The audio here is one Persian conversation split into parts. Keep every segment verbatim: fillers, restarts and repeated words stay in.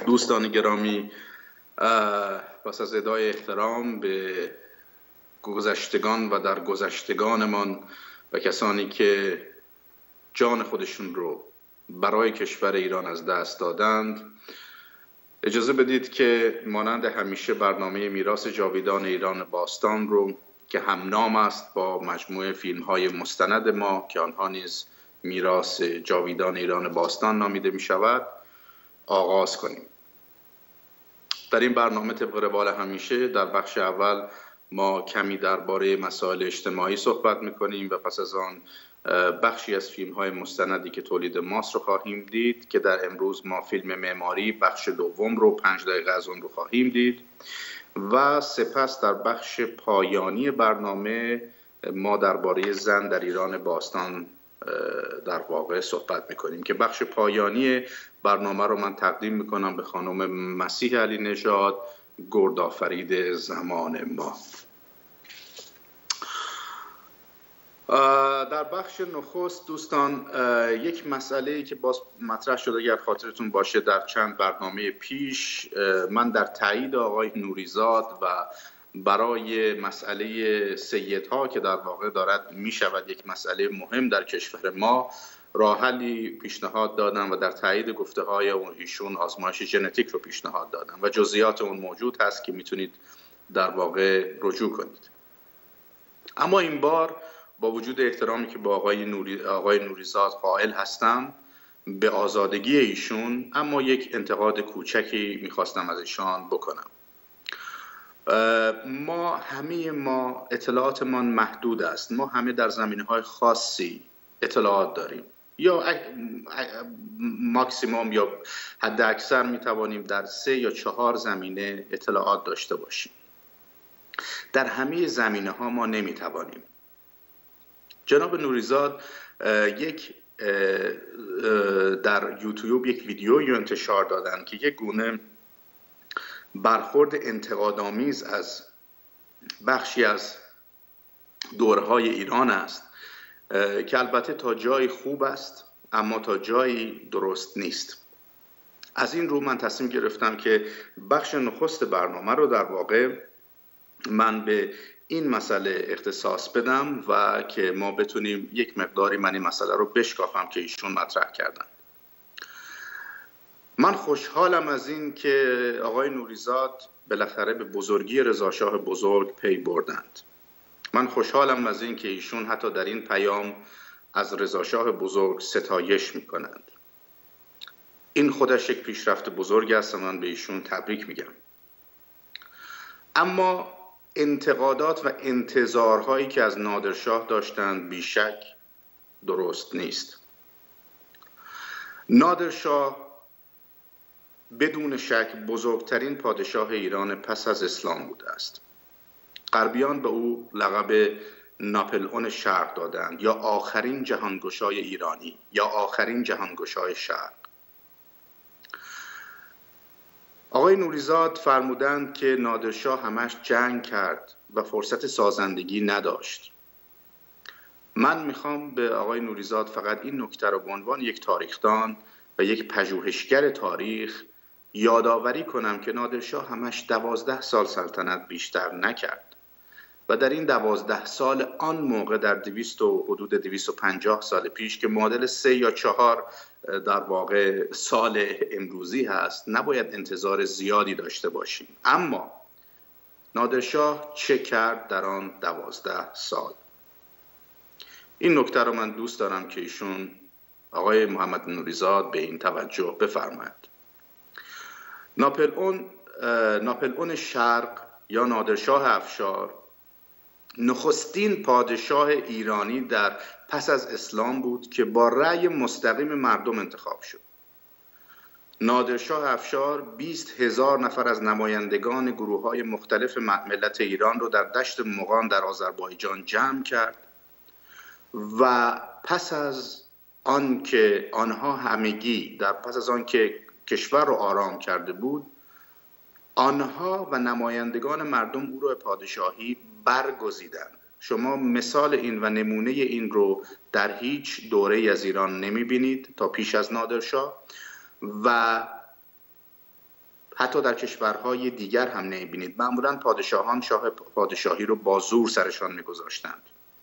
دوستان گرامی، پس از ادای احترام به گذشتگان و در گذشتگانمان و کسانی که جان خودشون رو برای کشور ایران از دست دادند، اجازه بدید که مانند همیشه برنامه میراث جاویدان ایران باستان رو که همنام است با مجموعه فیلم‌های مستند ما که آنها نیز میراث جاویدان ایران باستان نامیده می شود آغاز کنیم. در این برنامه طبق روال همیشه در بخش اول ما کمی درباره مسائل اجتماعی صحبت می‌کنیم و پس از آن بخشی از فیلم‌های مستندی که تولید ماست رو خواهیم دید که در امروز ما فیلم معماری بخش دوم رو پنج دقیقه از اون رو خواهیم دید و سپس در بخش پایانی برنامه ما درباره زن در ایران باستان در واقع صحبت می‌کنیم که بخش پایانی برنامه رو من تقدیم می‌کنم به خانم مسیح علی نژاد، گردآفرید زمان ما. در بخش نخست دوستان یک مسئله‌ای که باز مطرح شده اگر خاطرتون باشه در چند برنامه پیش، من در تایید آقای نوریزاد و برای مسئله سیدها که در واقع دارد میشود یک مسئله مهم در کشور ما راه حلی پیشنهاد دادم و در تایید گفته های ایشون آزمایش ژنتیک رو پیشنهاد دادم و جزئیات اون موجود هست که میتونید در واقع رجوع کنید. اما این بار با وجود احترامی که با آقای نوری آقای نوریزاد قائل هستم به آزادگی ایشون، اما یک انتقاد کوچکی میخواستم از ایشان بکنم. ما همه ما اطلاعاتمان محدود است. ما همه در زمینه‌های خاصی اطلاعات داریم یا ماکسیموم یا حد اکثر میتوانیم در سه یا چهار زمینه اطلاعات داشته باشیم. در همه زمینه ها ما نمیتوانیم. جناب نوریزاد یک در یوتیوب یک ویدیویی انتشار دادن که یک گونه برخورد انتقادآمیز از بخشی از دورهای ایران است که البته تا جایی خوب است اما تا جایی درست نیست. از این رو من تصمیم گرفتم که بخش نخست برنامه رو در واقع من به این مسئله اختصاص بدم و که ما بتونیم یک مقداری من این مسئله رو بشکافم که ایشون مطرح کردن. من خوشحالم از این که آقای نوریزاد بالاخره به بزرگی رضاشاه بزرگ پی بردند. من خوشحالم از این که ایشون حتی در این پیام از رضاشاه بزرگ ستایش میکنند. این خودش یک پیشرفت بزرگ است و من به ایشون تبریک میگم. اما انتقادات و انتظارهایی که از نادرشاه داشتند بیشک درست نیست. نادرشاه بدون شک بزرگترین پادشاه ایران پس از اسلام بوده است. غربیان به او لقب ناپلئون شرق دادند یا آخرین جهانگشای ایرانی یا آخرین جهانگشای شرق. آقای نوریزاد فرمودند که نادرشاه همش جنگ کرد و فرصت سازندگی نداشت. من میخوام به آقای نوریزاد فقط این نکته رو به عنوان یک تاریخدان و یک پژوهشگر تاریخ یادآوری کنم که نادرشاه همش دوازده سال سلطنت بیشتر نکرد و در این دوازده سال آن موقع در دویست و حدود دویست و پنجاه سال پیش که معادل سه یا چهار در واقع سال امروزی هست نباید انتظار زیادی داشته باشیم. اما نادرشاه چه کرد در آن دوازده سال؟ این نکته رو من دوست دارم که ایشون آقای محمد نوریزاد به این توجه بفرماید. ناپلئون ناپلئون شرق یا نادرشاه افشار نخستین پادشاه ایرانی در پس از اسلام بود که با رأی مستقیم مردم انتخاب شد. نادرشاه افشار بیست هزار نفر از نمایندگان گروه‌های مختلف ملت ایران رو در دشت مغان در آذربایجان جمع کرد و پس از آن که آنها همگی در پس از آن که کشور رو آرام کرده بود، آنها و نمایندگان مردم او را پادشاهی برگزیدند. شما مثال این و نمونه این رو در هیچ دوره از ایران نمی بینید تا پیش از نادرشاه و حتی در کشورهای دیگر هم نمی‌بینید. معمولاً پادشاهان شاه پادشاهی رو با زور سرشان می‌گذاشتند.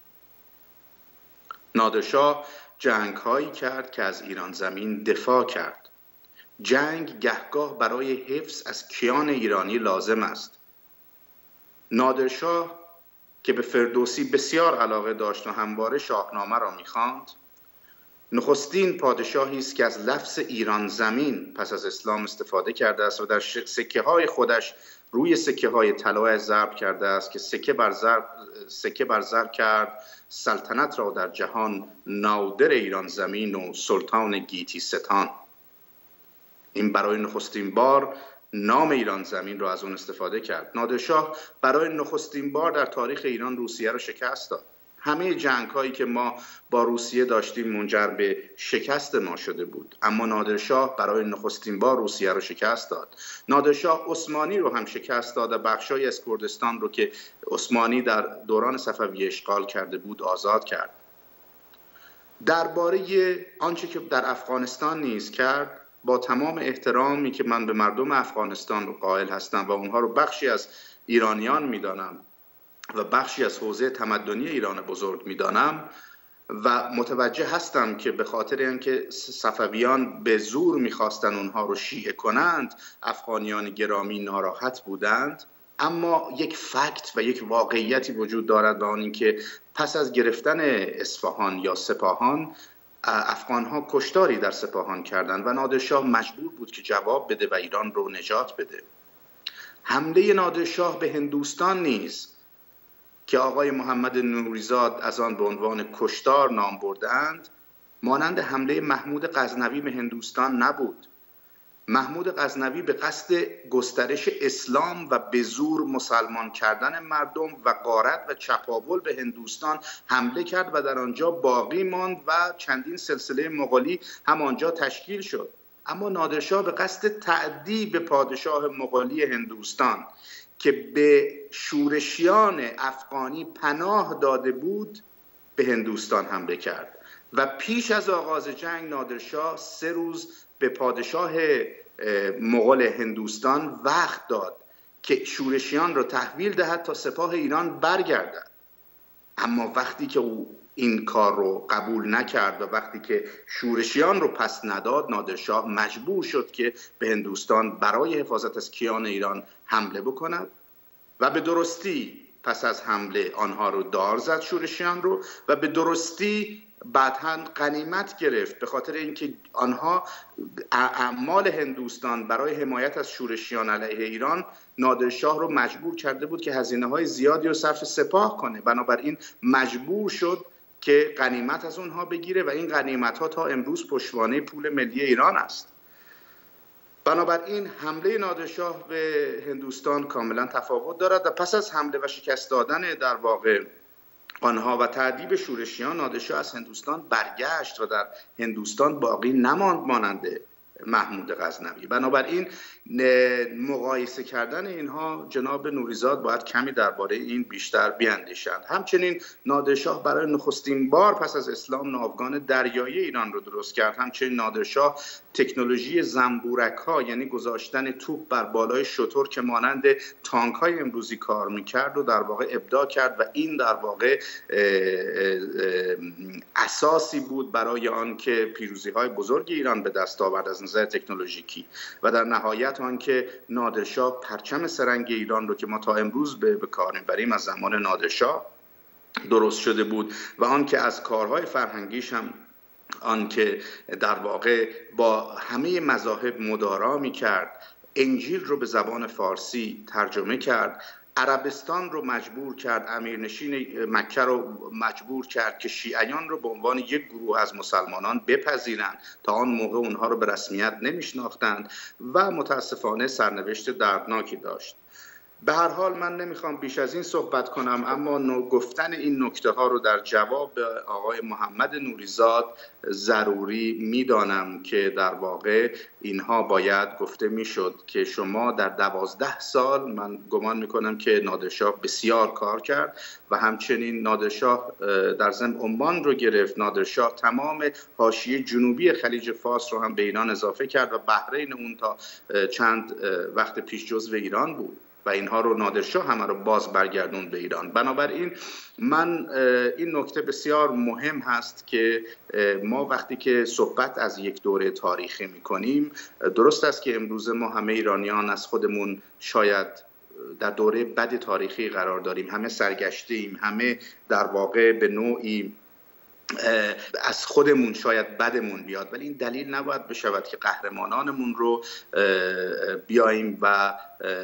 نادرشاه جنگ‌هایی کرد که از ایران زمین دفاع کرد. جنگ گهگاه برای حفظ از کیان ایرانی لازم است. نادرشاه که به فردوسی بسیار علاقه داشت و همواره شاهنامه را می‌خواند، نخستین پادشاهی است که از لفظ ایران زمین پس از اسلام استفاده کرده است و در سکه های خودش روی سکه های طلا ضرب کرده است که سکه بر ضرب سکه بر زر کرد سلطنت را در جهان نادر ایران زمین و سلطان گیتی ستان. این برای نخستین بار نام ایران زمین را از اون استفاده کرد. نادرشاه برای نخستین بار در تاریخ ایران روسیه را شکست داد. همه جنگ هایی که ما با روسیه داشتیم منجر به شکست ما شده بود، اما نادرشاه برای نخستین بار روسیه رو شکست داد. نادرشاه عثمانی رو هم شکست داد و بخشای از کردستان رو که عثمانی در دوران صفوی اشغال کرده بود آزاد کرد. درباره آنچه که در افغانستان نیز کرد، با تمام احترامی که من به مردم افغانستان رو قائل هستم و اونها رو بخشی از ایرانیان میدانم و بخشی از حوزه تمدنی ایران بزرگ میدانم و متوجه هستم که به خاطر اینکه صفویان به زور میخواستن اونها رو شیعه کنند، افغانیان گرامی ناراحت بودند، اما یک فکت و یک واقعیتی وجود دارد و آن اینکه پس از گرفتن اصفهان یا سپاهان، افغانها کشتاری در سپاهان کردند و نادرشاه مجبور بود که جواب بده و ایران رو نجات بده. حمله نادرشاه به هندوستان نیز که آقای محمد نوریزاد از آن به عنوان کشتار نام بردند، مانند حمله محمود غزنوی به هندوستان نبود. محمود غزنوی به قصد گسترش اسلام و به زور مسلمان کردن مردم و غارت و چپاول به هندوستان حمله کرد و در آنجا باقی ماند و چندین سلسله مغولی هم آنجا تشکیل شد. اما نادرشاه به قصد تعدی به پادشاه مغولی هندوستان که به شورشیان افغانی پناه داده بود به هندوستان حمله کرد و پیش از آغاز جنگ نادرشاه سه روز به پادشاه مغول هندوستان وقت داد که شورشیان را تحویل دهد تا سپاه ایران برگردد. اما وقتی که او این کار رو قبول نکرد و وقتی که شورشیان رو پس نداد، نادرشاه مجبور شد که به هندوستان برای حفاظت از کیان ایران حمله بکند و به درستی پس از حمله آنها رو دار زد، شورشیان رو، و به درستی بعداً غنیمت گرفت، به خاطر اینکه آنها اعمال هندوستان برای حمایت از شورشیان علیه ایران نادرشاه رو مجبور کرده بود که هزینه‌های زیادی رو صرف سپاه کنه. بنابراین مجبور شد که غنیمت از اونها بگیره و این غنیمت‌ها تا امروز پشتوانه پول ملی ایران است. بنابراین حمله نادرشاه به هندوستان کاملا تفاوت دارد و پس از حمله و شکست دادن در واقع آنها و تعذیب شورشیان، نادرشاه از هندوستان برگشت و در هندوستان باقی نماند مانند محمود غزنوی. بنابراین مقایسه کردن اینها جناب نوریزاد باید کمی درباره این بیشتر بیاندیشند. همچنین نادرشاه برای نخستین بار پس از اسلام ناوگان دریایی ایران رو درست کرد. همچنین نادرشاه تکنولوژی زنبورک ها، یعنی گذاشتن توپ بر بالای شتر که مانند تانک های امروزی کار میکرد و در واقع ابداع کرد و این در واقع اساسی بود برای آن که پیروزی های بزرگ ایران به دست آورد از نظر تکنولوژیکی و در نهایت آن که نادرشاه پرچم سرنگ ایران رو که ما تا امروز به کار میبریم از زمان نادرشاه درست شده بود و آن که از کارهای فرهنگیش هم آن که در واقع با همه مذاهب مدارا می‌کرد، انجیل رو به زبان فارسی ترجمه کرد، عربستان رو مجبور کرد، امیرنشین مکه رو مجبور کرد که شیعیان رو به عنوان یک گروه از مسلمانان بپذیرند. تا آن موقع اونها رو به رسمیت نمیشناختند و متاسفانه سرنوشت دردناکی داشت. به هر حال من نمیخوام بیش از این صحبت کنم، اما گفتن این نکته ها رو در جواب به آقای محمد نوریزاد ضروری میدانم که در واقع اینها باید گفته میشد که شما در دوازده سال، من گمان میکنم که نادرشاه بسیار کار کرد و همچنین نادرشاه در ضمن عمان رو گرفت، نادرشاه تمام حاشیه جنوبی خلیج فارس رو هم به ایران اضافه کرد و بحرین اون تا چند وقت پیش جزو ایران بود و اینها رو نادرشاه همه رو باز برگردون به ایران. بنابراین من این نکته بسیار مهم هست که ما وقتی که صحبت از یک دوره تاریخی میکنیم، درست است که امروز ما همه ایرانیان از خودمون شاید در دوره بد تاریخی قرار داریم، همه سرگشته‌ایم، همه در واقع به نوعی از خودمون شاید بدمون بیاد، ولی این دلیل نباید بشود که قهرمانانمون رو بیاییم و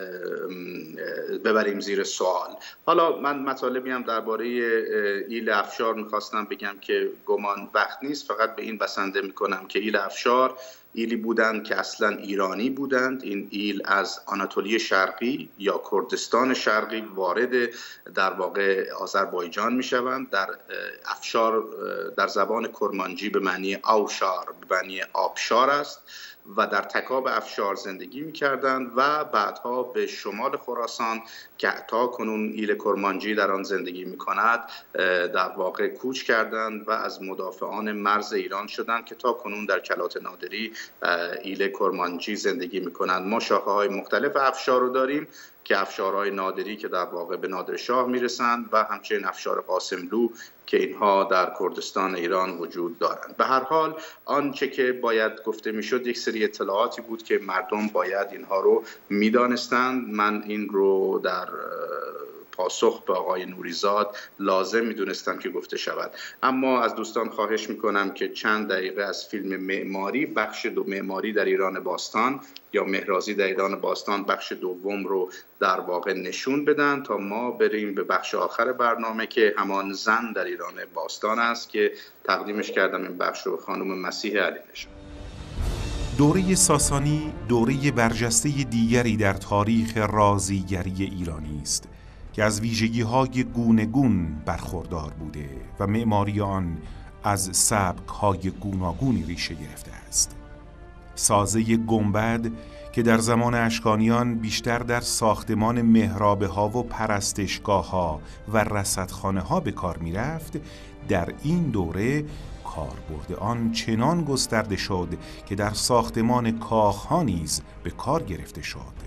ببریم زیر سوال. حالا من مطالبی هم درباره ایل افشار میخواستم بگم که گمان وقت نیست، فقط به این بسنده میکنم که ایل افشار ایلی بودند که اصلا ایرانی بودند. این ایل از آناتولی شرقی یا کردستان شرقی وارد در واقع آذربایجان میشوند. در افشار در زبان کرمانجی به معنی آوشار، به معنی آبشار است و در تکاب افشار زندگی می‌کردند و بعدها به شمال خراسان که تا کنون ایل کرمانجی در آن زندگی می‌کند در واقع کوچ کردند و از مدافعان مرز ایران شدند که تا کنون در کلات نادری ایل کرمانجی زندگی می‌کنند. ما شاخه‌های مختلف افشار رو داریم که افشارهای نادری که در واقع به نادرشاه میرسند و همچنین افشار قاسملو که اینها در کردستان ایران وجود دارند. به هر حال آنچه که باید گفته میشد یک سری اطلاعاتی بود که مردم باید اینها رو میدانستند. من این رو در پاسخ به آقای نوریزاد لازم میدونستم که گفته شود. اما از دوستان خواهش میکنم که چند دقیقه از فیلم معماری، بخش دو معماری در ایران باستان یا مهرازی در ایران باستان بخش دوم رو در واقع نشون بدن تا ما بریم به بخش آخر برنامه که همان زن در ایران باستان است که تقدیمش کردم این بخش رو خانم مسیح علی نژاد. دوره ساسانی دوره برجسته دیگری در تاریخ رازیگری ایرانی است که از ویژگی‌های گونه‌گون برخوردار بوده و معماری آن از سبک‌های گوناگونی ریشه گرفته است. سازه گنبد که در زمان اشکانیان بیشتر در ساختمان محرابه‌ها و پرستشگاه‌ها و رصدخانه‌ها به کار می‌رفت، در این دوره کاربرد آن چنان گسترده شد که در ساختمان کاخ‌ها نیز به کار گرفته شد.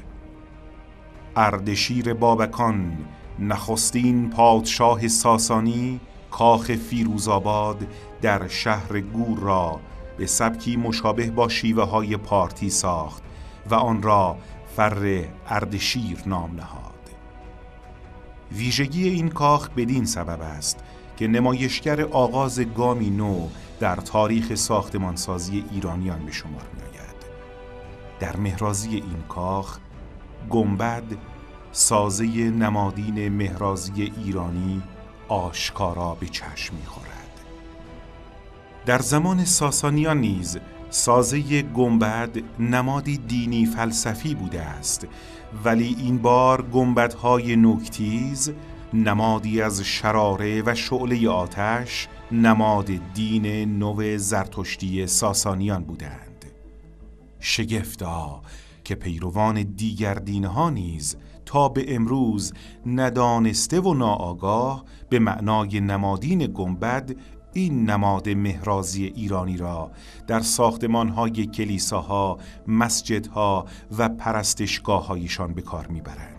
اردشیر بابکان، نخستین پادشاه ساسانی، کاخ فیروزآباد در شهر گور را به سبکی مشابه با شیوه های پارتی ساخت و آن را فر اردشیر نام نهاد. ویژگی این کاخ بدین سبب است که نمایشگر آغاز گامی نو در تاریخ ساختمانسازی ایرانیان به شمار می آید. در مهرازی این کاخ گنبد، سازه نمادین مهرازی ایرانی، آشکارا به چشم می‌خورد. در زمان ساسانیان نیز سازه گنبد نمادی دینی فلسفی بوده است، ولی این بار گنبدهای نوک‌تیز نمادی از شراره و شعله آتش، نماد دین نو زرتشتی ساسانیان بودند. شگفتا که پیروان دیگر دینها نیز تا به امروز ندانسته و ناآگاه به معنای نمادین گنبد این نماد مهرازی ایرانی را در ساختمان‌های کلیساها، مسجدها و پرستشگاه‌هایشان به کار می‌برند.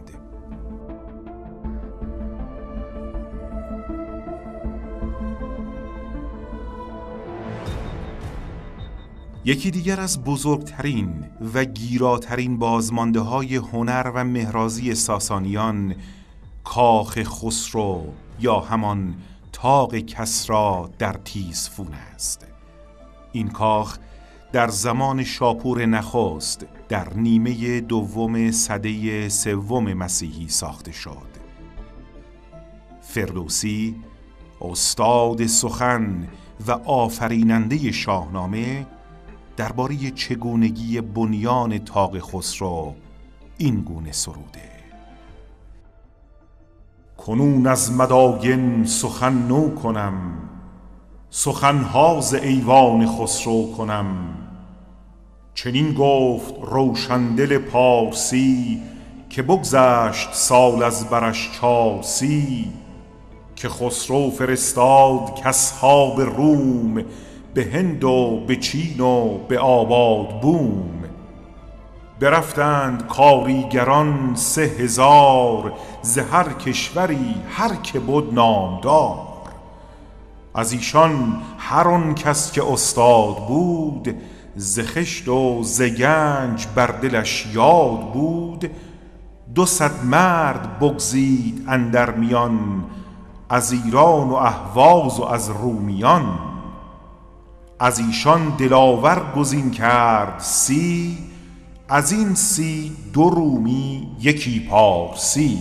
یکی دیگر از بزرگترین و گیراترین بازمانده‌های هنر و مهرازی ساسانیان کاخ خسرو یا همان طاق کسری در تیزفون است. این کاخ در زمان شاپور نخست در نیمه دوم سده سوم مسیحی ساخته شد. فردوسی، استاد سخن و آفریننده شاهنامه، درباره چگونگی بنیان طاق خسرو این گونه سروده: کنون از مداین سخن نو کنم، سخنها ز ایوان خسرو کنم. چنین گفت روشندل پارسی، که بگذشت سال از برش چارسی. که خسرو فرستاد کاصحاب روم، به هند و به چین و به آباد بوم. برفتند کاریگران سه هزار، ز هر کشوری هر که بد نامدار. از ایشان هر آن کس که استاد بود، ز خشت و ز گنج بر دلش یاد بود. دو صد مرد بگزید اندر میان، از ایران و اهواز و از رومیان. از ایشان دلاور گزین کرد سی، از این سی دو رومی یکی پارسی.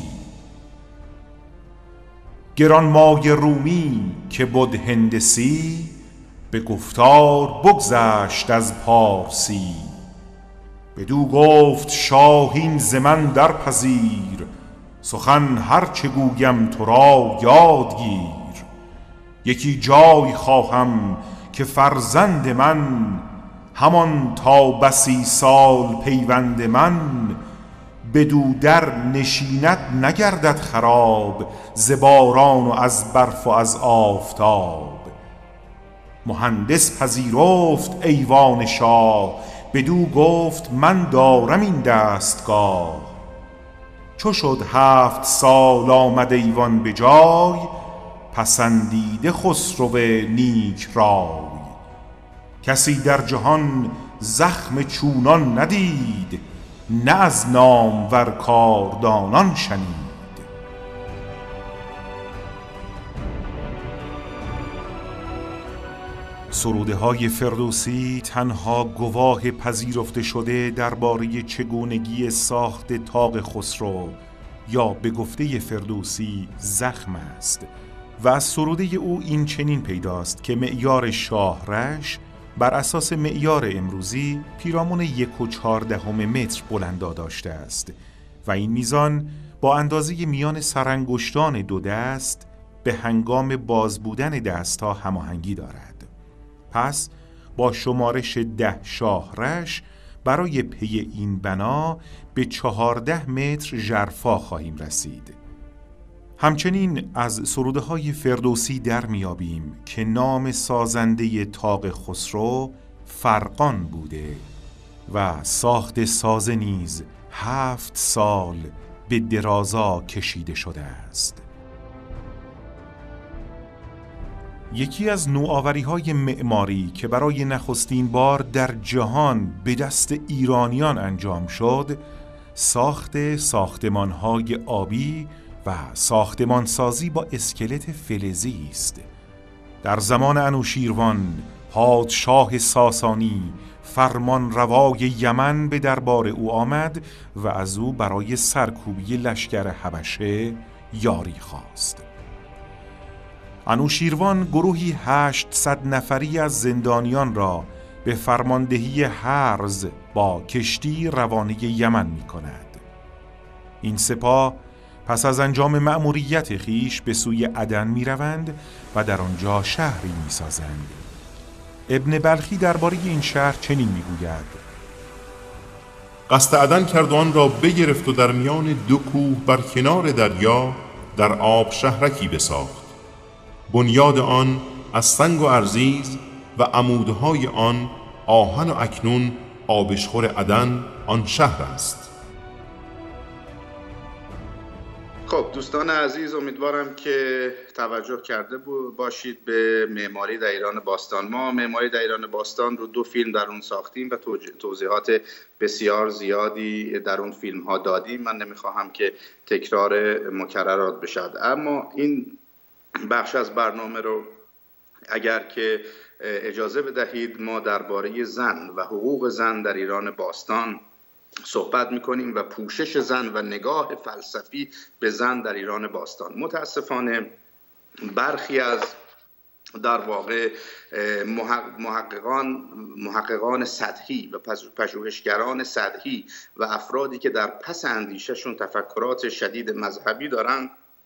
گرانمایه رومی که بد هندسی، به گفتار بگذشت از پارسی. بدو گفت شاه این ز من در پذیر، سخن هر چه گویم تو را یاد گیر. یکی جای خواهم که فرزند من، همان تا بسی سال پیوند من. بدو در نشیند نگردد خراب، ز باران و از برف و از آفتاب. مهندس پذیرفت ایوان شاه، بدو گفت من دارم این دستگاه. چو شد هفت سال آمد ایوان به جای، پسندیده خسرو نیک رای. کسی در جهان زخم چونان ندید، نه از نامور کاردانان شنید. سروده های فردوسی تنها گواه پذیرفته شده درباره چگونگی ساخت طاق خسرو یا به گفته فردوسی زخم است و از سروده او این چنین پیداست که معیار شاهرش بر اساس معیار امروزی پیرامون یک و چهاردهم متر بلندا داشته است و این میزان با اندازه میان سرانگشتان دو دست به هنگام باز بودن دست‌ها هماهنگی دارد. پس با شمارش ده شاهرش برای پی این بنا به چهارده متر ژرفا خواهیم رسید. همچنین از سروده های فردوسی در میابیم که نام سازنده طاق خسرو فرقان بوده و ساخت سازه نیز هفت سال به درازا کشیده شده است. یکی از نوآوری‌های معماری که برای نخستین بار در جهان به دست ایرانیان انجام شد، ساخت ساختمان‌های آبی و ساختمانسازی با اسکلت فلزی است. در زمان انوشیروان، پادشاه ساسانی، فرمان روای یمن به دربار او آمد و از او برای سرکوبی لشکر حبشه یاری خواست. انوشیروان گروهی هشتصد نفری از زندانیان را به فرماندهی هرز با کشتی روانه یمن می کند. این سپاه پس از انجام مأموریت خیش به سوی عدن می روند و در آنجا شهری می سازند. ابن بلخی درباره این شهر چنین می گوید: قصد عدن کرد و آن را بگرفت و در میان دو کوه بر کنار دریا در آب شهرکی بساخت. بنیاد آن از سنگ و ارزیز و عمودهای آن آهن و اکنون آبشخور عدن آن شهر است. خب دوستان عزیز، امیدوارم که توجه کرده باشید به معماری در ایران باستان. ما معماری در ایران باستان رو دو فیلم در اون ساختیم و توضیحات بسیار زیادی در اون فیلم ها دادیم. من نمیخواهم که تکرار مکررات بشد، اما این بخش از برنامه رو اگر که اجازه بدهید ما درباره زن و حقوق زن در ایران باستان صحبت میکنیم و پوشش زن و نگاه فلسفی به زن در ایران باستان. متاسفانه برخی از در واقع محققان محققان سطحی و پژوهشگران سطحی و افرادی که در پس اندیششون تفکرات شدید مذهبی دارن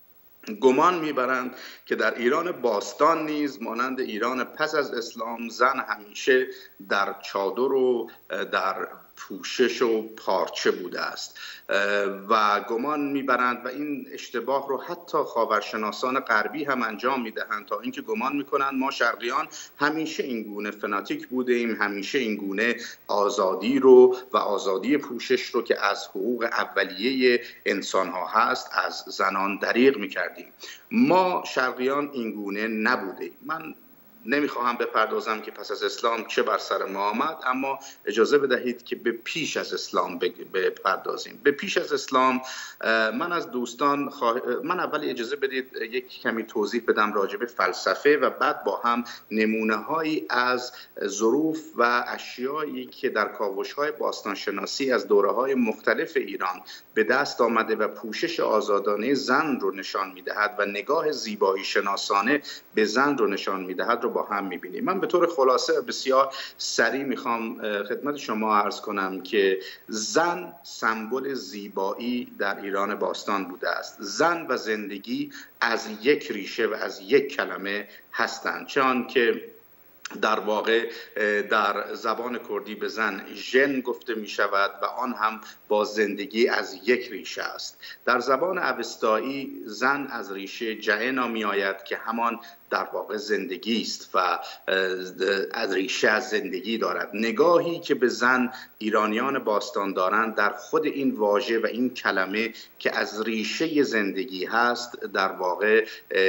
گمان میبرند که در ایران باستان نیز مانند ایران پس از اسلام زن همیشه در چادر و در پوشش و پارچه بوده است و گمان میبرند و این اشتباه رو حتی خاورشناسان غربی هم انجام میدهند تا اینکه گمان میکنند ما شرقیان همیشه این گونه فناتیک بوده ایم، همیشه این گونه آزادی رو و آزادی پوشش رو که از حقوق اولیه انسان ها هست از زنان دریغ میکردیم. ما شرقیان این گونه نبوده. من نمیخواهم بپردازم که پس از اسلام چه بر سر ما آمد، اما اجازه بدهید که به پیش از اسلام بپردازیم. به پیش از اسلام من از دوستان خواه... من اول اجازه بدید یک کمی توضیح بدم راجع به فلسفه و بعد با هم نمونه هایی از ظروف و اشیایی که در کاوش‌های باستانشناسی از دوره‌های مختلف ایران به دست آمده و پوشش آزادانه زن رو نشان می‌دهد و نگاه زیبایی شناسانه به زن رو نشان می‌دهد رو با هم می‌بینیم. من به طور خلاصه بسیار سریع می‌خوام خدمت شما عرض کنم که زن سمبل زیبایی در ایران باستان بوده است. زن و زندگی از یک ریشه و از یک کلمه هستند، چون که در واقع در زبان کردی به زن ژن گفته می شود و آن هم با زندگی از یک ریشه است. در زبان اوستایی زن از ریشه جهنا می آید که همان در واقع زندگی است و از ریشه از زندگی دارد. نگاهی که به زن ایرانیان باستان دارند در خود این واژه و این کلمه که از ریشه زندگی هست در واقع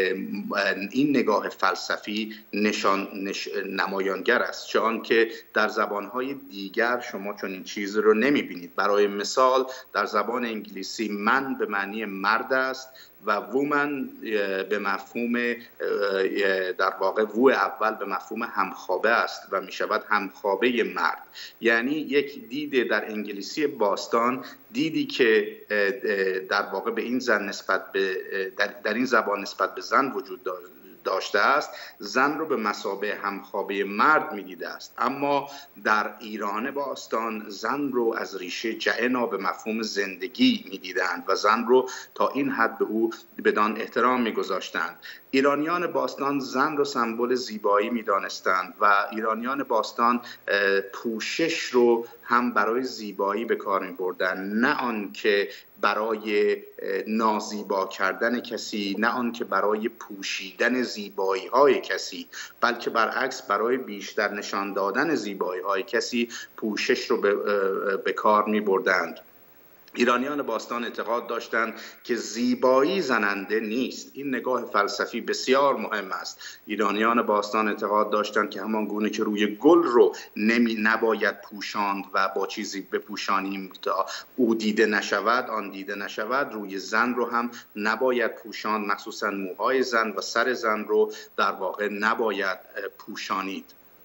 این نگاه فلسفی نشان نش... نمایانگر است، چون که در زبانهای دیگر شما چون این چیز رو نمیبینید. برای مثال در زبان انگلیسی من به معنی مرد است و وومن به مفهوم در واقع وو اول به مفهوم همخوابه است و می شود همخوابه مرد. یعنی یک دید در انگلیسی باستان، دیدی که در واقع به این زن نسبت به در, در این زبان نسبت به زن وجود دارد داشته است، زن رو به مثابه همخوابه مرد می‌دیده است. اما در ایران باستان زن رو از ریشه جعنا به مفهوم زندگی می‌دیدند و زن رو تا این حد به او بدان احترام می‌گذاشتند. ایرانیان باستان زن رو سمبل زیبایی می‌دانستند و ایرانیان باستان پوشش رو هم برای زیبایی به کار می‌بردند، نه آن که برای نازیبا کردن کسی، نه آن که برای پوشیدن زیبایی‌های کسی، بلکه برعکس برای بیشتر نشان دادن زیبایی‌های کسی پوشش رو به, به کار می‌بردند. ایرانیان باستان اعتقاد داشتند که زیبایی زننده نیست. این نگاه فلسفی بسیار مهم است. ایرانیان باستان اعتقاد داشتند که همان گونه که روی گل رو نمی نباید پوشاند و با چیزی بپوشانیم تا او دیده نشود، آن دیده نشود، روی زن رو هم نباید پوشاند، مخصوصا موهای زن و سر زن رو در واقع نباید پوشانید.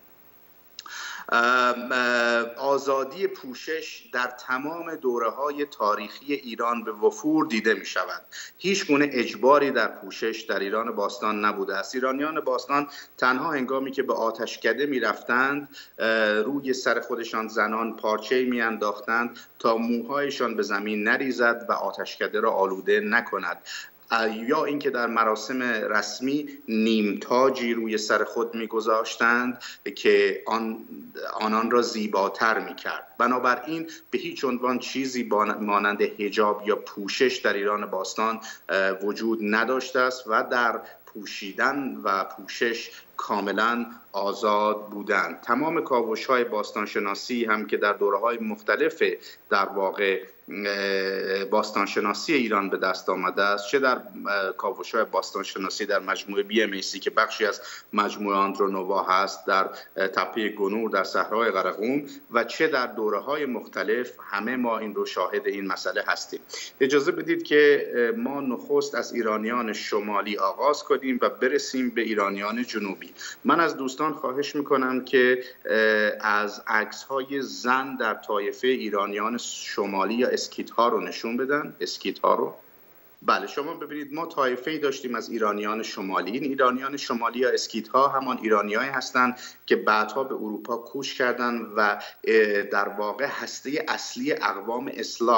آزادی پوشش در تمام دوره‌های تاریخی ایران به وفور دیده می شود. هیچ گونه اجباری در پوشش در ایران باستان نبوده است. ایرانیان باستان تنها هنگامی که به آتشکده می رفتند روی سر خودشان زنان پارچه‌ای می انداختند تا موهایشان به زمین نریزد و آتشکده را آلوده نکند، یا اینکه در مراسم رسمی نیمتاجی روی سر خود می‌گذاشتند که آن آنان را زیباتر می‌کرد. بنابراین به هیچ عنوان چیزی مانند حجاب یا پوشش در ایران باستان وجود نداشته است و در پوشیدن و پوشش کاملا آزاد بودند. تمام کاوش‌های باستانشناسی هم که در دوره‌های مختلف در واقع باستانشناسی ایران به دست آمده است، چه در کاوش‌های باستانشناسی در مجموعه بی ام ای سی که بخشی از مجموعه آندرونووا هست، در تپه گنور در صحرای قرقوم، و چه در دوره‌های مختلف، همه ما این رو شاهد این مسئله هستیم. اجازه بدید که ما نخست از ایرانیان شمالی آغاز کنیم و برسیم به ایرانیان جنوبی. من از دوستان خواهش میکنم که از عکس‌های زن در طایفه ایرانیان شمالی یا اسکیت ها رو نشون بدن. اسکیت ها رو بله، شما ببینید ما طایفه‌ای داشتیم از ایرانیان شمالی. این ایرانیان شمالی یا اسکیت ها همان ایرانیایی هستند که بعدها به اروپا کوچ کردند و در واقع هسته اصلی اقوام اسلاف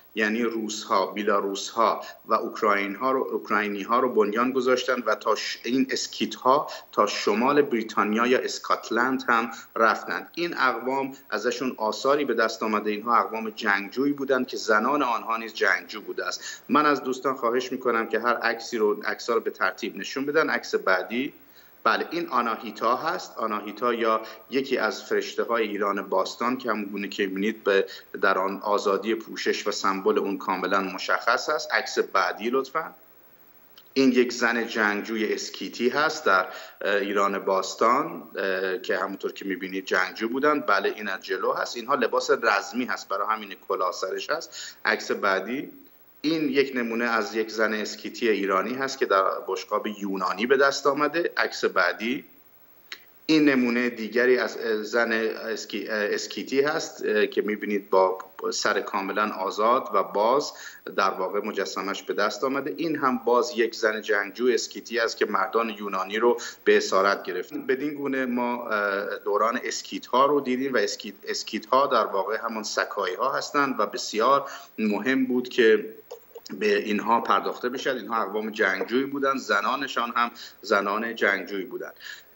یعنی روس ها، بیلاروس ها و اوکراین ها رو اوکراینی ها رو بنیان گذاشتن و تا این اسکیت ها تا شمال بریتانیا یا اسکاتلند هم رفتند. این اقوام ازشون آثاری به دست آمده. اینها اقوام جنگجویی بودند که زنان آنها نیز جنگجو بوده است. من از دوستان خواهش میکنم که هر عکسی رو عکس‌ها رو به ترتیب نشون بدن. عکس بعدی، بله، این آناهیتا هست. آناهیتا یا یکی از فرشته های ایران باستان که همون گونه که می‌بینید به در آن آزادی پوشش و سمبل اون کاملا مشخص است. عکس بعدی لطفاً. این یک زن جنگجوی اسکیتی هست در ایران باستان که همونطور که می‌بینید جنگجو بودن. بله، این از جلو هست. اینها لباس رزمی هست، برای همین کلاه سرش هست. عکس بعدی. این یک نمونه از یک زن اسکیتی ایرانی هست که در بشقاب یونانی به دست آمده. عکس بعدی. این نمونه دیگری از زن اسکی، اسکیتی هست که میبینید با سر کاملا آزاد و باز در واقع مجسمش به دست آمده. این هم باز یک زن جنگجو اسکیتی است که مردان یونانی رو به اسارت گرفت. بدین گونه ما دوران اسکیت ها رو دیدیم و اسکیت, اسکیت ها در واقع همون سکایی ها هستند و بسیار مهم بود که به اینها پرداخته بشد. اینها اقوام جنگجویی بودند، زنانشان هم زنان جنگجویی بودند.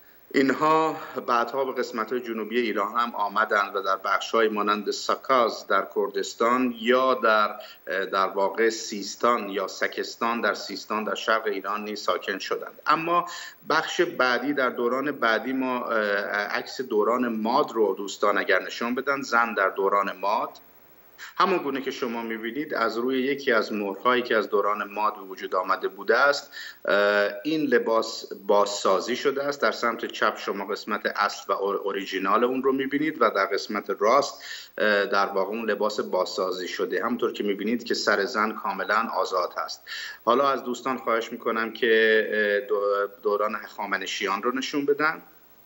اینها بعدها به قسمت‌های جنوبی ایران هم آمدند و در بخش‌های مانند ساکاز در کردستان یا در در واقع سیستان یا سکستان در سیستان در شرق ایران نیز ساکن شدند. اما بخش بعدی، در دوران بعدی ما عکس دوران ماد رو دوستان اگر نشون بدن، زن در دوران ماد، همون گونه که شما می‌بینید از روی یکی از مهرهایی که از دوران ماد به وجود آمده بوده است، این لباس بازسازی شده است. در سمت چپ شما قسمت اصل و اوریجینال اون رو می‌بینید و در قسمت راست در واقع اون لباس بازسازی شده. همونطور که می‌بینید که سر زن کاملا آزاد هست. حالا از دوستان خواهش می‌کنم که دوران هخامنشیان رو نشون بدن.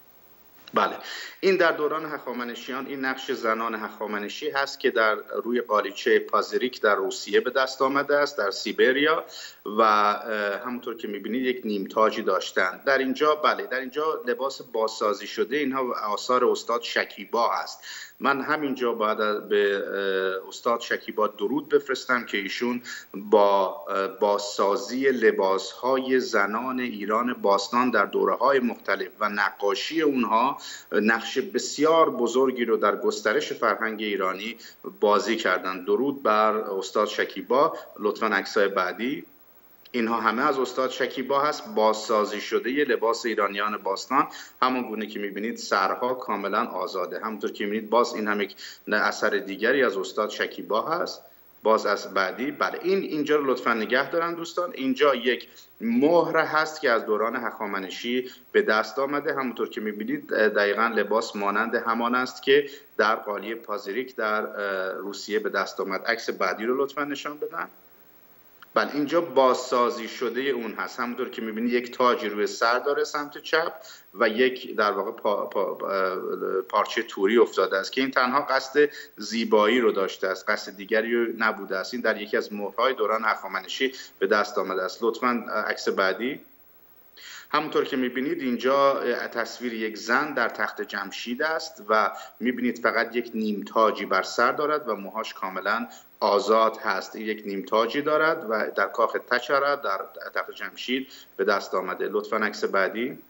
بله، این در دوران هخامنشیان، این نقش زنان هخامنشی هست که در روی قالیچه پازریک در روسیه به دست آمده است، در سیبریا، و همونطور که می‌بینید یک نیمتاجی داشتند. در اینجا بله در اینجا لباس بازسازی شده. اینها آثار استاد شکیبا است. من همینجا باید به استاد شکیبا درود بفرستم که ایشون با بازسازی لباس‌های زنان ایران باستان در دوره‌های مختلف و نقاشی اونها نقش بسیار بزرگی رو در گسترش فرهنگ ایرانی بازی کردند. درود بر استاد شکیبا. لطفاً عکس‌های بعدی. اینها همه از استاد شکیبا هست، بازسازی شده ی لباس ایرانیان باستان. همون گونه که می‌بینید سرها کاملا آزاده. همونطور که می‌بینید باز این هم یک اثر دیگری از استاد شکیبا هست. باز از بعدی. بله، این اینجا رو لطفاً نگه دارن دوستان. اینجا یک مهر هست که از دوران هخامنشی به دست آمده. همونطور که می‌بینید دقیقاً لباس مانند همان است که در قالیه پازریک در روسیه به دست آمد. عکس بعدی رو لطفاً نشان بدن. بله، اینجا بازسازی شده اون هست. همونطور که می‌بینید یک تاجی روی سر داره سمت چپ و یک در واقع پا، پا، پارچه توری افتاده است که این تنها قصد زیبایی رو داشته است، قصد دیگری رو نبوده است. این در یکی از مهرهای دوران هخامنشی به دست آمده است. لطفاً عکس بعدی. همونطور که می‌بینید اینجا تصویر یک زن در تخت جمشید است و می‌بینید فقط یک نیم تاجی بر سر دارد و موهاش کاملا آزاد هست. این یک نیم تاجی دارد و در کاخ تچره در تخت جمشید به دست آمده. لطفاً عکس بعدی.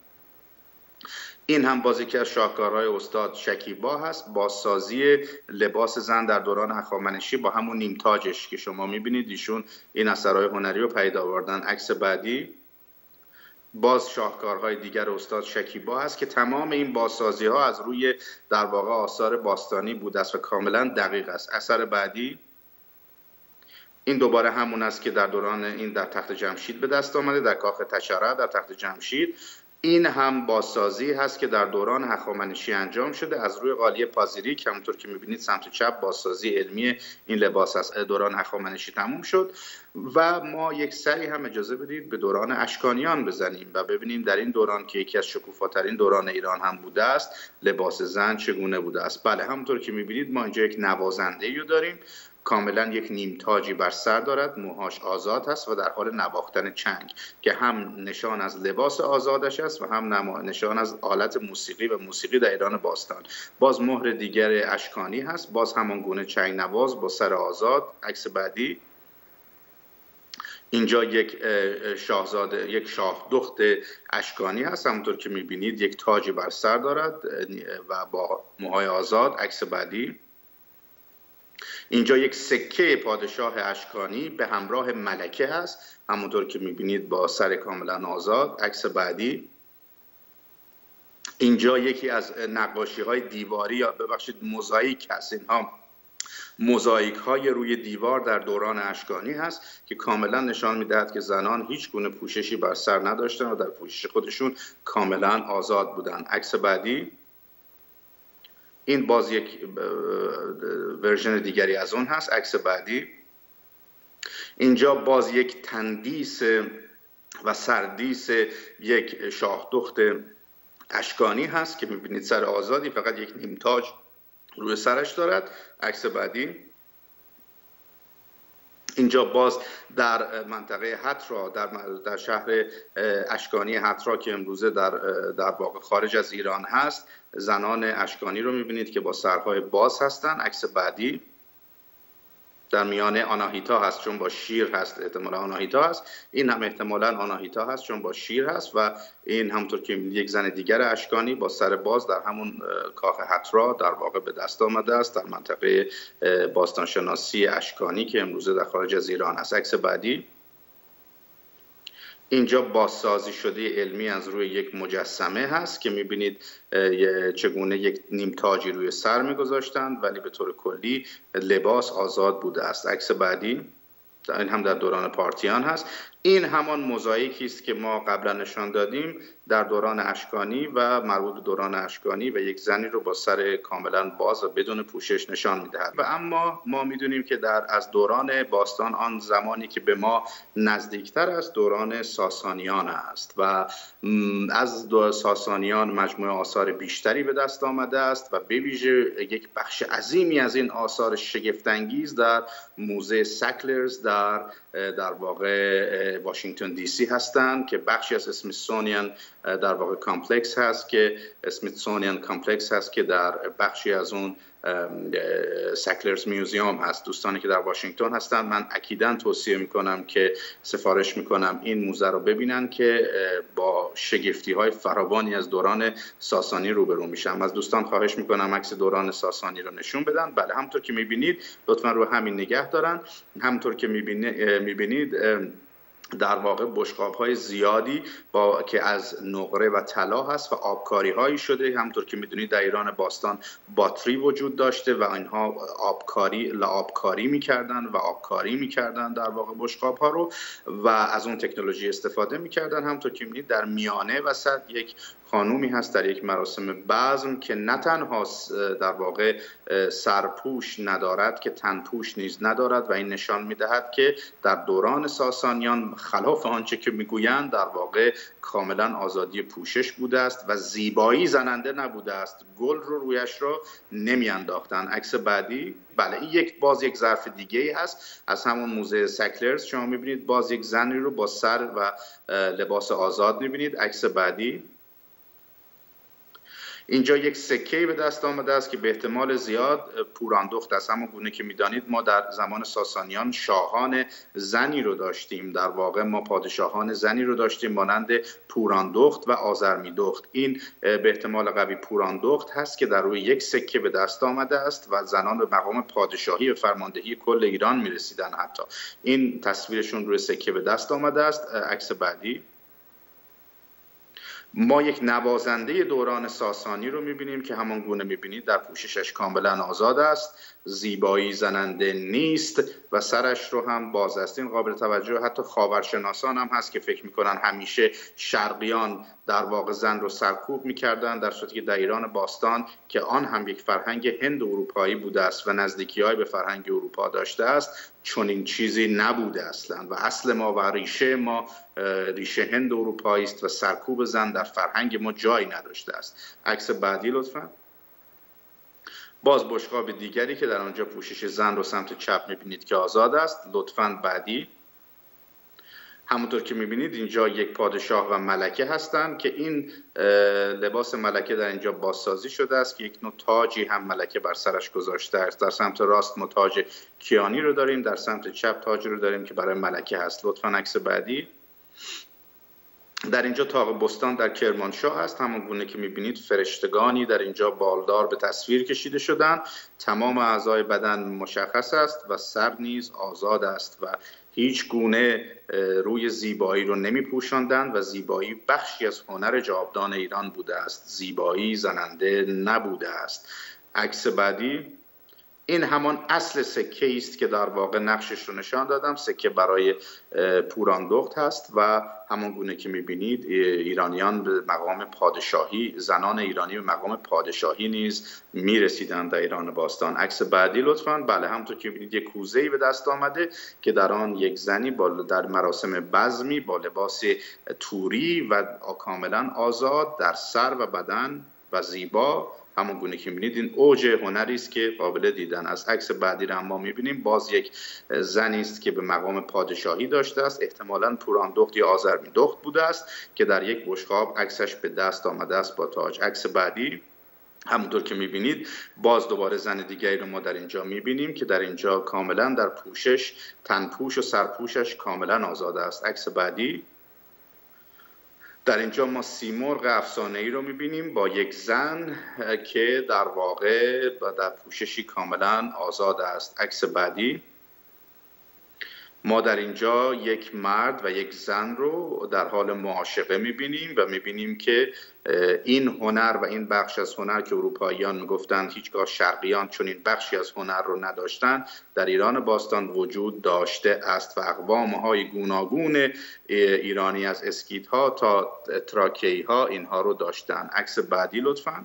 این هم باز یکی از شاهکارهای استاد شکیبا هست، بازسازی لباس زن در دوران هخامنشی با همون نیم تاجش که شما می‌بینید. ایشون این اثرهای هنری رو پدید آوردن. عکس بعدی. باز شاهکارهای دیگر استاد شکیبا هست که تمام این بازسازی ها از روی در واقع آثار باستانی بوده است و کاملا دقیق است. اثر بعدی. این دوباره همون است که در دوران این در تخت جمشید به دست آمده، در کاخ تچره در تخت جمشید. این هم بازسازی هست که در دوران هخامنشی انجام شده از روی قالیه پازریک. همونطور که می‌بینید سمت چپ بازسازی علمی این لباس است. دوران هخامنشی تموم شد و ما یک سری هم اجازه بدید به دوران اشکانیان بزنیم و ببینیم در این دوران که یکی از شکوفاترین دوران ایران هم بوده است، لباس زن چگونه بوده است. بله، همونطور که می‌بینید ما اینجا یک نوازنده‌ای رو داریم. کاملا یک نیمتاجی بر سر دارد، موهاش آزاد هست و در حال نواختن چنگ که هم نشان از لباس آزادش است و هم نشان از آلت موسیقی و موسیقی در ایران باستان. باز مهر دیگر اشکانی هست، باز همان گونه چنگ نواز با سر آزاد. عکس بعدی. اینجا یک شاهزاده، یک شاه دخت اشکانی هست، همونطور که میبینید یک تاجی بر سر دارد و با موهای آزاد. عکس بعدی. اینجا یک سکه پادشاه اشکانی به همراه ملکه هست، همونطور که میبینید با سر کاملا آزاد. عکس بعدی. اینجا یکی از نقاشی های دیواری یا ببخشید موزاییک هست، اینها موزاییک های روی دیوار در دوران اشکانی هست که کاملا نشان میدهد که زنان هیچ گونه پوششی بر سر نداشتن و در پوشش خودشون کاملا آزاد بودن. عکس بعدی. این باز یک ورژن دیگری از اون هست. عکس بعدی. اینجا باز یک تندیس و سردیس یک شاه دخت اشکانی هست که میبینید سر آزادی، فقط یک نیمتاج روی سرش دارد. عکس بعدی. اینجا باز در منطقه حترا، در در شهر اشکانی حترا که امروزه در در واقع خارج از ایران هست، زنان اشکانی رو میبینید که با سرهای باز هستن. عکس بعدی. در میانه آناهیتا هست چون با شیر هست، احتمالا آناهیتا هست. این هم احتمالا آناهیتا هست چون با شیر هست و این همونطور که یک زن دیگر اشکانی با سر باز در همون کاخ حترا در واقع به دست آمده است در منطقه باستانشناسی اشکانی که امروزه در خارج از ایران است. عکس بعدی. اینجا بازسازی شده علمی از روی یک مجسمه هست که میبینید چگونه یک نیمتاجی روی سر میگذاشتند ولی به طور کلی لباس آزاد بوده است. عکس بعدی. این هم در دوران پارتیان هست. این همان موزاییکی است که ما قبلا نشان دادیم در دوران اشکانی و مربوط به دوران اشکانی و یک زنی رو با سر کاملا باز و بدون پوشش نشان میدهد. و اما ما میدونیم که در از دوران باستان آن زمانی که به ما نزدیکتر است دوران ساسانیان است و از دو ساسانیان مجموعه آثار بیشتری به دست آمده است و به ویژه یک بخش عظیمی از این آثار شگفت‌انگیز در موزه سکلرز در در واقع واشنگتن دی سی هستند که بخشی از اسمیتسونیان در واقع کامپلکس هست که اسمیتسونیان کامپلکس هست که در بخشی از اون سکلرز میوزیوم هست. دوستانی که در واشنگتن هستن من اکیداً توصیه میکنم که سفارش میکنم این موزه رو ببینن که با شگفتی های فراوانی از دوران ساسانی روبرو میشم. از دوستان خواهش میکنم عکس دوران ساسانی رو نشون بدن. بله همونطور که میبینید لطفا رو همین نگه دارن. همونطور که میبینید در واقع بشقاب‌های زیادی با که از نقره و طلا هست و آبکاری‌هایی شده. همونطور که می‌دونید در ایران باستان باتری وجود داشته و اینها آبکاری لعابکاری می‌کردن و آبکاری می‌کردن در واقع بشقاب‌ها رو و از اون تکنولوژی استفاده می‌کردن. همونطور که می‌بینید در میانه وسط یک خانومی هست در یک مراسم بزم که نه تنها در واقع سرپوش ندارد که تنپوش نیز ندارد و این نشان می‌دهد که در دوران ساسانیان خلاف آنچه که میگویند در واقع کاملا آزادی پوشش بوده است و زیبایی زننده نبوده است. گل رو رویش رو نمیانداختن. عکس بعدی. بله این یک باز یک ظرف دیگه ای هست از همون موزه سکلرز. شما میبینید باز یک زنی رو با سر و لباس آزاد میبینید. عکس بعدی. اینجا یک سکه به دست آمده است که به احتمال زیاد پوراندخت است. همون گونه که میدانید ما در زمان ساسانیان شاهان زنی رو داشتیم، در واقع ما پادشاهان زنی رو داشتیم مانند پوراندخت و آذرمیدخت. این به احتمال قوی پوراندخت هست که در روی یک سکه به دست آمده است و زنان به مقام پادشاهی و فرماندهی کل ایران میرسیدن. حتی این تصویرشون روی سکه به دست آمده است. عکس بعدی. ما یک نوازنده دوران ساسانی رو میبینیم که همان گونه میبینید در پوششش کاملا آزاد است، زیبایی زننده نیست و سرش رو هم باز است. این قابل توجه حتی خاورشناسان هم هست که فکر میکنن همیشه شرقیان در واقع زن رو سرکوب میکردن، در صورتی که در ایران باستان که آن هم یک فرهنگ هند اروپایی بوده است و نزدیکی‌های به فرهنگ اروپا داشته است، چون این چیزی نبوده اصلا و اصل ما و ریشه ما ریشه هند اروپایی است و سرکوب زن در فرهنگ ما جایی نداشته است. عکس بعدی لطفاً. باز بشقاب دیگری که در آنجا پوشش زن رو سمت چپ میبینید که آزاد است. لطفاً بعدی. همونطور که میبینید اینجا یک پادشاه و ملکه هستند که این لباس ملکه در اینجا بازسازی شده است که یک نوع تاجی هم ملکه بر سرش گذاشته است. در سمت راست ما تاج کیانی رو داریم، در سمت چپ تاج رو داریم که برای ملکه هست. لطفاً عکس بعدی. در اینجا طاق بستان در کرمانشاه است. همون گونه که میبینید فرشتگانی در اینجا بالدار به تصویر کشیده شدن. تمام اعضای بدن مشخص است و سر نیز آزاد است و هیچ گونه روی زیبایی رو نمی پوشاندند و زیبایی بخشی از هنر جاودان ایران بوده است. زیبایی زننده نبوده است. عکس بعدی. این همان اصل سکه است که در واقع نقشش رو نشان دادم. سکه برای پوراندخت هست و همون گونه که میبینید ایرانیان به مقام پادشاهی، زنان ایرانی به مقام پادشاهی نیز میرسیدند در ایران باستان. عکس بعدی لطفاً. بله، همونطور که میبینید یک کوزه‌ای به دست آمده که در آن یک زنی با در مراسم بزمی با لباس توری و کاملا آزاد در سر و بدن و زیبا، همون گونه که می‌بینید این اوج هنری است که قابل دیدن است. عکس بعدی را ما می‌بینیم. باز یک زنی است که به مقام پادشاهی داشته است، احتمالاً پوراندخت یا آذرمیدخت بوده است که در یک بشقاب عکسش به دست آمده است با تاج. عکس بعدی. همونطور که می‌بینید باز دوباره زن دیگری رو ما در اینجا می‌بینیم که در اینجا کاملاً در پوشش، تنپوش و سرپوشش کاملاً آزاد است. عکس بعدی. در اینجا ما سیمرغ افسانه‌ای رو می‌بینیم با یک زن که در واقع در پوششی کاملا آزاد است. عکس بعدی. ما در اینجا یک مرد و یک زن رو در حال معاشقه می‌بینیم و می‌بینیم که این هنر و این بخش از هنر که اروپاییان می‌گفتند هیچگاه شرقیان چون این بخشی از هنر رو نداشتند، در ایران باستان وجود داشته است و اقوام‌های گوناگون ایرانی از اسکیت‌ها تا تراکی‌ها اینها رو داشتند. عکس بعدی لطفاً.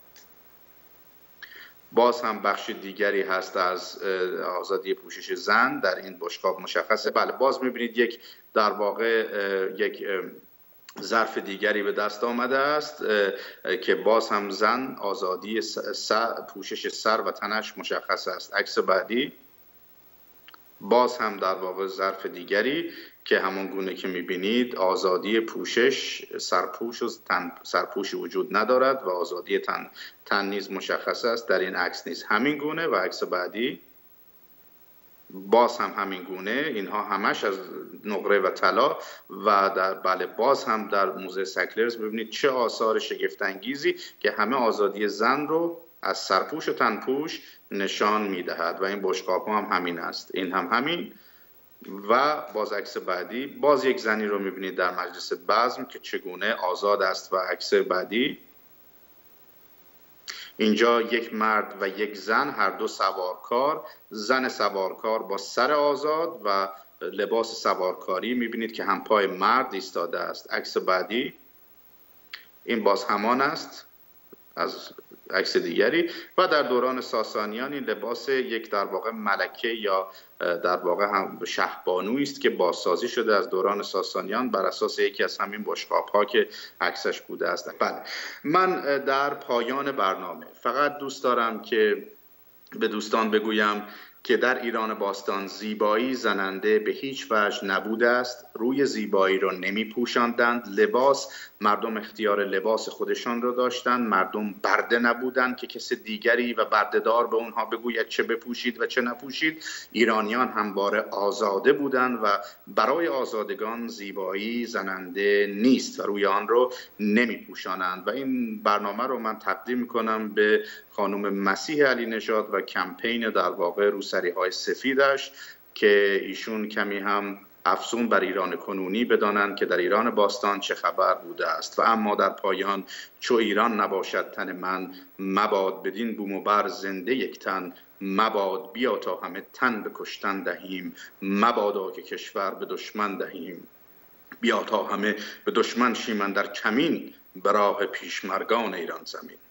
باز هم بخش دیگری هست از آزادی پوشش زن در این بشقاب مشخصه. بله، باز می‌بینید یک در واقع یک ظرف دیگری به دست آمده است که باز هم زن آزادی سر، پوشش سر و تنش مشخص است. عکس بعدی. باز هم در واقع ظرف دیگری که همون گونه که می‌بینید آزادی پوشش، سرپوش و تن سرپوشی وجود ندارد و آزادی تن تن نیز مشخص است. در این عکس نیز همین گونه و عکس بعدی. باز هم همین گونه. اینها همش از نقره و طلا و در بله باز هم در موزه سکلرز ببینید چه آثار شگفت انگیزی که همه آزادی زن رو از سرپوش و تنپوش نشان میدهد و این بشقاب هم همین است. این هم همین و باز عکس بعدی. باز یک زنی رو میبینید در مجلس بزم که چگونه آزاد است و عکس بعدی. اینجا یک مرد و یک زن، هر دو سوارکار. زن سوارکار با سر آزاد و لباس سوارکاری میبینید که هم پای مرد ایستاده است. عکس بعدی. این باز همان است از عکس دیگری و در دوران ساسانیان این لباس یک در واقع ملکه یا در واقع هم شهبانویی است که بازسازی شده از دوران ساسانیان بر اساس یکی از همین بشقاب‌ها که عکسش بوده است. بله، من در پایان برنامه فقط دوست دارم که به دوستان بگویم که در ایران باستان زیبایی زننده به هیچ وجه نبوده است. روی زیبایی را نمی پوشاندند. لباس، مردم اختیار لباس خودشان را داشتند. مردم برده نبودند که کس دیگری و بردهدار به اونها بگوید چه بپوشید و چه نپوشید. ایرانیان همواره آزاده بودند و برای آزادگان زیبایی زننده نیست و روی آن رو نمی پوشانند. و این برنامه رو من تقدیم میکنم به خانم مسیح علی نژاد و کمپین در واقع روسری‌های سفیدش که ایشون کمی هم افزون بر ایران کنونی بدانند که در ایران باستان چه خبر بوده است. و اما در پایان چو ایران نباشد تن من، مباد بدین بوم و بر زنده یک تن، مباد بیا تا همه تن به کشتن دهیم، مبادا که کشور به دشمن دهیم، بیا تا همه به دشمن شیم اندر کمین، به راه پیشمرگان ایران زمین.